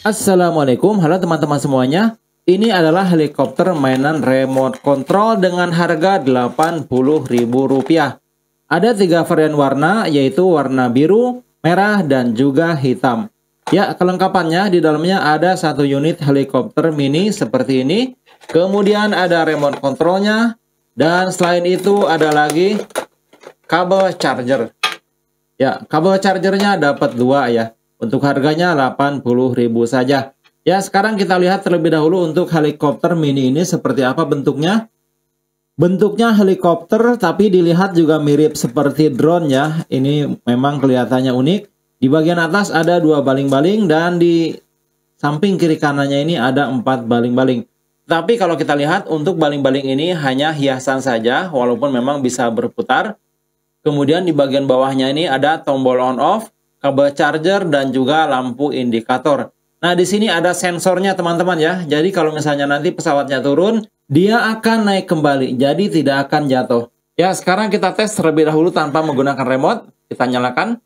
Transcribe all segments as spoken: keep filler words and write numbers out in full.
Assalamualaikum, halo teman-teman semuanya. Ini adalah helikopter mainan remote control dengan harga delapan puluh ribu rupiah. Ada tiga varian warna, yaitu warna biru, merah, dan juga hitam. Ya, kelengkapannya di dalamnya ada satu unit helikopter mini seperti ini. Kemudian ada remote controlnya. Dan selain itu ada lagi kabel charger. Ya, kabel chargernya dapat dua ya. Untuk harganya delapan puluh ribu saja. Ya, sekarang kita lihat terlebih dahulu untuk helikopter mini ini seperti apa bentuknya. Bentuknya helikopter tapi dilihat juga mirip seperti drone ya. Ini memang kelihatannya unik. Di bagian atas ada dua baling-baling dan di samping kiri kanannya ini ada empat baling-baling. Tapi kalau kita lihat untuk baling-baling ini hanya hiasan saja walaupun memang bisa berputar. Kemudian di bagian bawahnya ini ada tombol on off, kabel charger, dan juga lampu indikator. Nah, di sini ada sensornya teman-teman ya. Jadi kalau misalnya nanti pesawatnya turun, dia akan naik kembali. Jadi tidak akan jatuh. Ya, sekarang kita tes terlebih dahulu tanpa menggunakan remote. Kita nyalakan.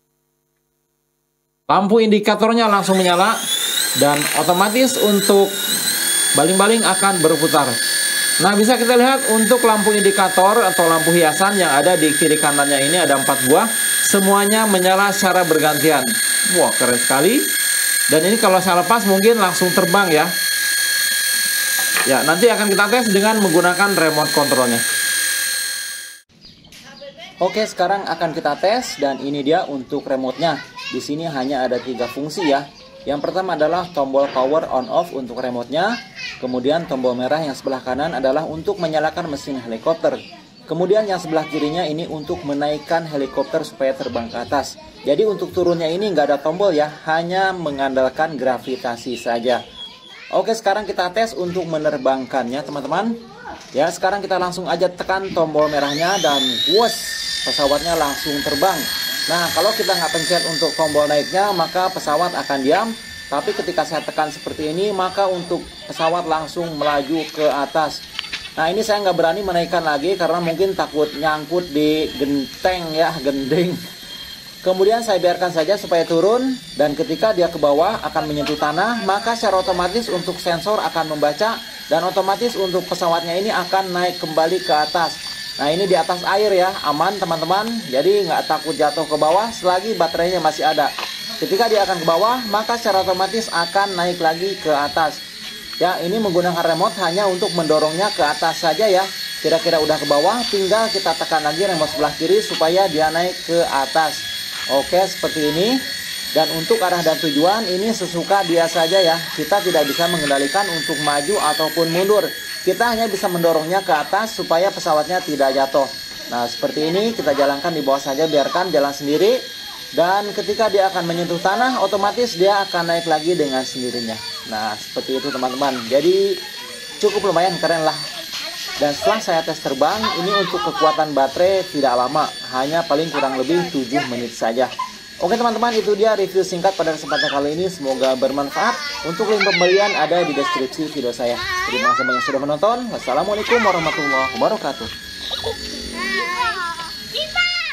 Lampu indikatornya langsung menyala. Dan otomatis untuk baling-baling akan berputar. Nah, bisa kita lihat untuk lampu indikator atau lampu hiasan yang ada di kiri kanannya ini ada empat buah. Semuanya menyala secara bergantian. Wah, keren sekali. Dan ini kalau saya lepas mungkin langsung terbang ya. Ya, nanti akan kita tes dengan menggunakan remote controlnya. Oke, sekarang akan kita tes dan ini dia untuk remote-nya. Di sini hanya ada tiga fungsi ya. Yang pertama adalah tombol power on off untuk remote-nya. Kemudian tombol merah yang sebelah kanan adalah untuk menyalakan mesin helikopter. Kemudian yang sebelah kirinya ini untuk menaikkan helikopter supaya terbang ke atas. Jadi untuk turunnya ini nggak ada tombol ya, hanya mengandalkan gravitasi saja. Oke, sekarang kita tes untuk menerbangkannya teman-teman. Ya, sekarang kita langsung aja tekan tombol merahnya dan wuss, pesawatnya langsung terbang. Nah, kalau kita nggak pencet untuk tombol naiknya, maka pesawat akan diam. Tapi ketika saya tekan seperti ini, maka untuk pesawat langsung melaju ke atas. Nah, ini saya nggak berani menaikkan lagi karena mungkin takut nyangkut di genteng ya, gending. Kemudian saya biarkan saja supaya turun. Dan ketika dia ke bawah akan menyentuh tanah, maka secara otomatis untuk sensor akan membaca. Dan otomatis untuk pesawatnya ini akan naik kembali ke atas. Nah, ini di atas air ya, aman teman-teman. Jadi nggak takut jatuh ke bawah selagi baterainya masih ada. Ketika dia akan ke bawah, maka secara otomatis akan naik lagi ke atas. Ya, ini menggunakan remote hanya untuk mendorongnya ke atas saja ya. Kira-kira udah ke bawah, tinggal kita tekan lagi remote sebelah kiri supaya dia naik ke atas. Oke, seperti ini. Dan untuk arah dan tujuan, ini sesuka dia saja ya. Kita tidak bisa mengendalikan untuk maju ataupun mundur. Kita hanya bisa mendorongnya ke atas supaya pesawatnya tidak jatuh. Nah, seperti ini kita jalankan di bawah saja, biarkan jalan sendiri. Dan ketika dia akan menyentuh tanah, otomatis dia akan naik lagi dengan sendirinya. Nah, seperti itu teman-teman. Jadi cukup lumayan keren lah. Dan setelah saya tes terbang, ini untuk kekuatan baterai tidak lama. Hanya paling kurang lebih tujuh menit saja. Oke teman-teman, itu dia review singkat pada kesempatan kali ini. Semoga bermanfaat. Untuk link pembelian ada di deskripsi video saya. Terima kasih banyak sudah menonton. Wassalamualaikum warahmatullahi wabarakatuh.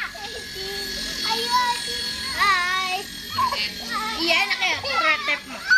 Iya enak ya, retep mah.